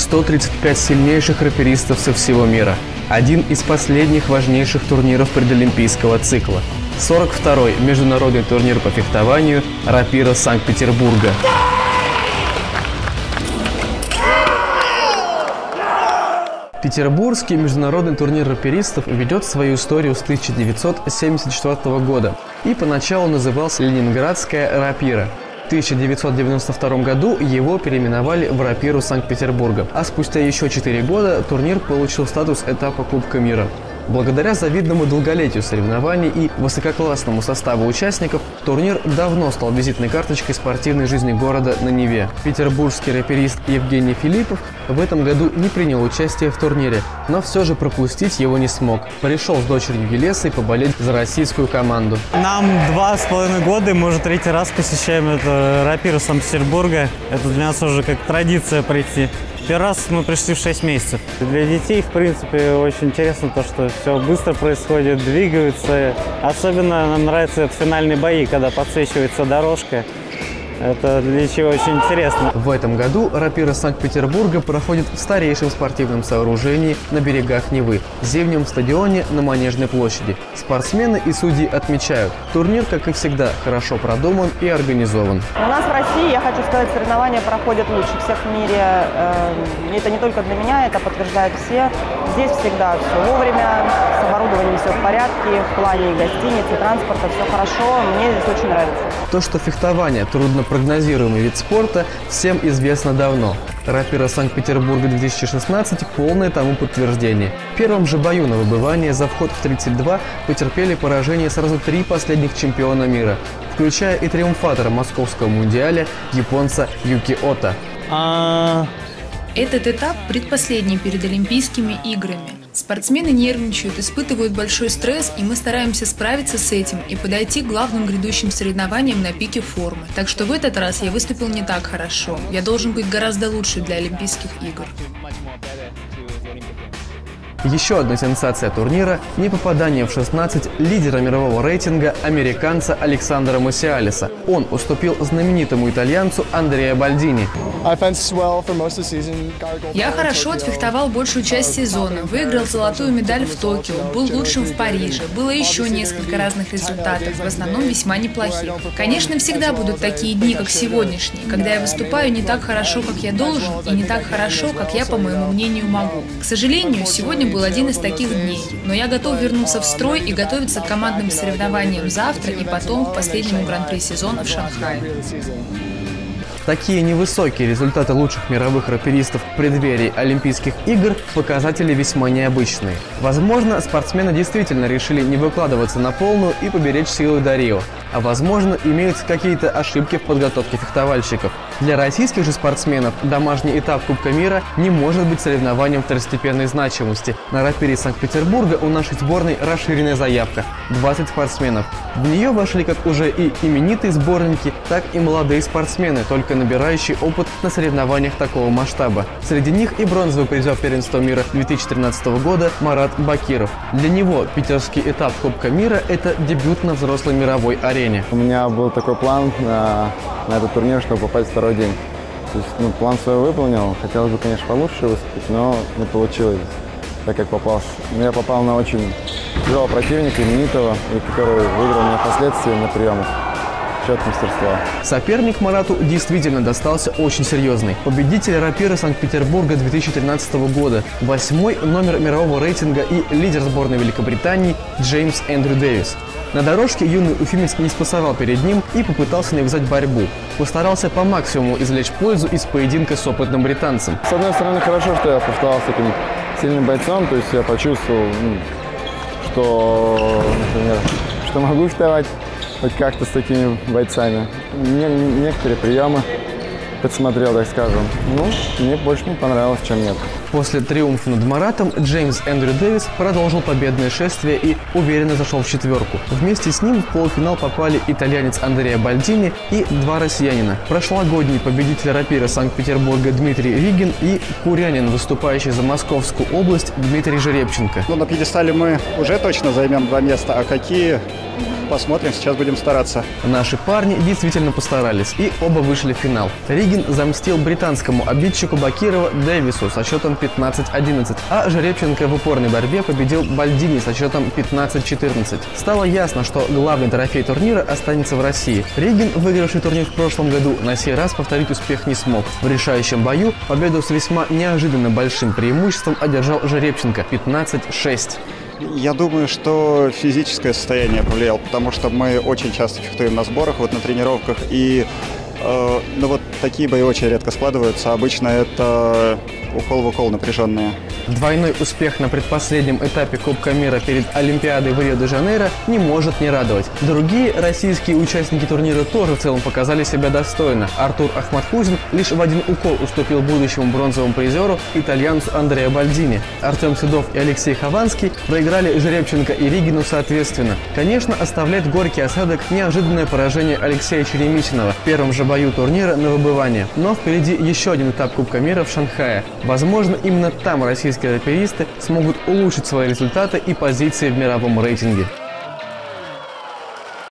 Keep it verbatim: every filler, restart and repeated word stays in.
сто тридцать пять сильнейших раперистов со всего мира. Один из последних важнейших турниров предолимпийского цикла. сорок второй международный турнир по фехтованию рапира Санкт-Петербурга. Петербургский международный турнир раперистов ведет свою историю с тысяча девятьсот семьдесят четвёртого года и поначалу назывался Ленинградская рапира. В тысяча девятьсот девяносто втором году его переименовали в рапиру Санкт-Петербурга, а спустя еще четыре года турнир получил статус этапа Кубка мира. Благодаря завидному долголетию соревнований и высококлассному составу участников, турнир давно стал визитной карточкой спортивной жизни города на Неве. Петербургский раперист Евгений Филиппов в этом году не принял участие в турнире, но все же пропустить его не смог. Пришел с дочерью Елесой поболеть за российскую команду. Нам два с половиной года, и мы уже третий раз посещаем эту рапиру Санкт-Петербурга. Это для нас уже как традиция прийти. Первый раз мы пришли в шесть месяцев. Для детей, в принципе, очень интересно то, что все быстро происходит, двигаются. Особенно нам нравятся это финальные бои, когда подсвечивается дорожка. Это для чего очень интересно. В этом году рапира Санкт-Петербурга проходит в старейшем спортивном сооружении на берегах Невы – зимнем стадионе на Манежной площади. Спортсмены и судьи отмечают, турнир, как и всегда, хорошо продуман и организован. У нас в России, я хочу сказать, соревнования проходят лучше всех в мире. Это не только для меня, это подтверждают все. Здесь всегда все вовремя, с оборудованием все в порядке, в плане гостиниц и транспорта все хорошо. Мне здесь очень нравится. То, что фехтование трудно прогнозируемый вид спорта, всем известно давно. Рапира Санкт-Петербурга две тысячи шестнадцать – полное тому подтверждение. В первом же бою на выбывание за вход в тридцать два потерпели поражение сразу три последних чемпиона мира, включая и триумфатора московского мундиаля японца Юки Ото. А... Этот этап предпоследний перед Олимпийскими играми. Спортсмены нервничают, испытывают большой стресс, и мы стараемся справиться с этим и подойти к главным грядущим соревнованиям на пике формы. Так что в этот раз я выступил не так хорошо. Я должен быть гораздо лучше для Олимпийских игр. Еще одна сенсация турнира – непопадание в шестнадцать лидера мирового рейтинга американца Александра Мусиалиса. Он уступил знаменитому итальянцу Андреа Бальдини. Я хорошо отфехтовал большую часть сезона, выиграл золотую медаль в Токио, был лучшим в Париже. Было еще несколько разных результатов, в основном весьма неплохих. Конечно, всегда будут такие дни, как сегодняшний, когда я выступаю не так хорошо, как я должен, и не так хорошо, как я, по моему мнению, могу. К сожалению, сегодня был один из таких дней, но я готов вернуться в строй и готовиться к командным соревнованиям завтра и потом к последнему гран-при сезона в Шанхае. Такие невысокие результаты лучших мировых раперистов в преддверии Олимпийских игр – показатели весьма необычные. Возможно, спортсмены действительно решили не выкладываться на полную и поберечь силы до Рио. А возможно, имеются какие-то ошибки в подготовке фехтовальщиков. Для российских же спортсменов домашний этап Кубка мира не может быть соревнованием второстепенной значимости. На рапире Санкт-Петербурга у нашей сборной расширенная заявка – двадцать спортсменов. В нее вошли как уже и именитые сборники, так и молодые спортсмены, только набирающий опыт на соревнованиях такого масштаба. Среди них и бронзовый призер первенства мира две тысячи тринадцатого года Марат Бакиров. Для него питерский этап Кубка мира – это дебют на взрослой мировой арене. У меня был такой план на, на этот турнир, чтобы попасть второй день. То есть, ну, план свой выполнил. Хотелось бы, конечно, получше выступить, но не получилось, так как попался. Но я попал на очень тяжелого противника, именитого, и который выиграл меня впоследствии на приемах. Мастерства. Соперник Марату действительно достался очень серьезный. Победитель рапиры Санкт-Петербурга две тысячи тринадцатого года, восьмой номер мирового рейтинга и лидер сборной Великобритании Джеймс Эндрю Дэвис. На дорожке юный уфимец не спасовал перед ним и попытался навязать борьбу. Постарался по максимуму извлечь пользу из поединка с опытным британцем. С одной стороны, хорошо, что я повторял с таким сильным бойцом, то есть я почувствовал, что, например, что могу фехтовать хоть как-то с такими бойцами. Не, некоторые приемы подсмотрел, так скажем. Ну, мне больше не понравилось, чем нет. После триумфа над Маратом Джеймс Эндрю Дэвис продолжил победное шествие и уверенно зашел в четверку. Вместе с ним в полуфинал попали итальянец Андреа Бальдини и два россиянина. Прошлогодний победитель рапира Санкт-Петербурга Дмитрий Ригин и курянин, выступающий за Московскую область Дмитрий Жеребченко. Ну, на пьедестале мы уже точно займем два места, а какие посмотрим, сейчас будем стараться. Наши парни действительно постарались, и оба вышли в финал. Ригин замстил британскому обидчику Бакирова Дэвису со счетом пятнадцать одиннадцать, а Жеребченко в упорной борьбе победил Бальдини со счетом пятнадцать четырнадцать. Стало ясно, что главный трофей турнира останется в России. Ригин, выигравший турнир в прошлом году, на сей раз повторить успех не смог. В решающем бою победу с весьма неожиданно большим преимуществом одержал Жеребченко пятнадцать шесть. Я думаю, что физическое состояние повлияло, потому что мы очень часто фехтуем на сборах, вот на тренировках, и э, ну вот такие бои очень редко складываются. Обычно это укол в укол напряженные. Двойной успех на предпоследнем этапе Кубка мира перед Олимпиадой в Рио-де-Жанейро не может не радовать. Другие российские участники турнира тоже в целом показали себя достойно. Артур Ахматхузин лишь в один укол уступил будущему бронзовому призеру итальянцу Андреа Бальдини. Артем Седов и Алексей Хованский проиграли Жеребченко и Ригину соответственно. Конечно, оставляет горький осадок неожиданное поражение Алексея Черемисинова в первом же бою турнира на выбывание. Но впереди еще один этап Кубка мира в Шанхае. Возможно, именно там российские раперисты смогут улучшить свои результаты и позиции в мировом рейтинге.